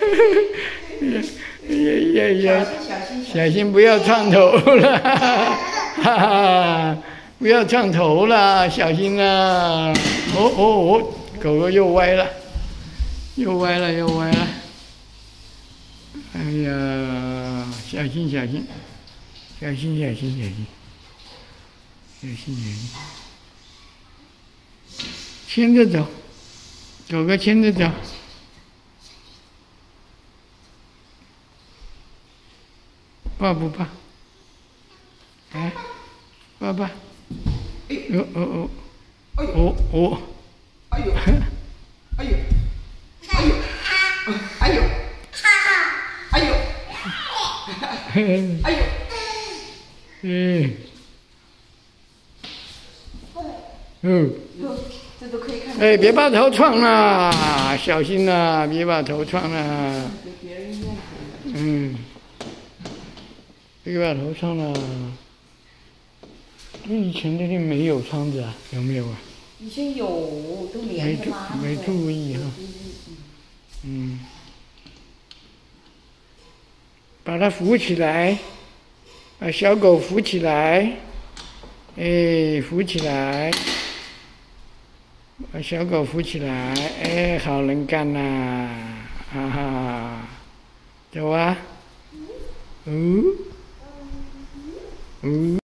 小心不要撞头了，哈哈，不要撞头了，小心啊！狗狗又歪了，又歪了！哎呀，小心！牵着走，狗狗牵着走。抱不抱？哎，抱抱。哎呦！哎呦！哎呦！哎呦！哎呦！哎呦！这都可以看。哎，别把头撞了，小心呐，别把头撞了。别把头撞了。以前那天没有窗子啊？有没有啊？ 以前有，都连着吗？ 没注意哈。把它扶起来，把小狗扶起来，扶起来，把小狗扶起来，好能干呐，哈哈，走啊，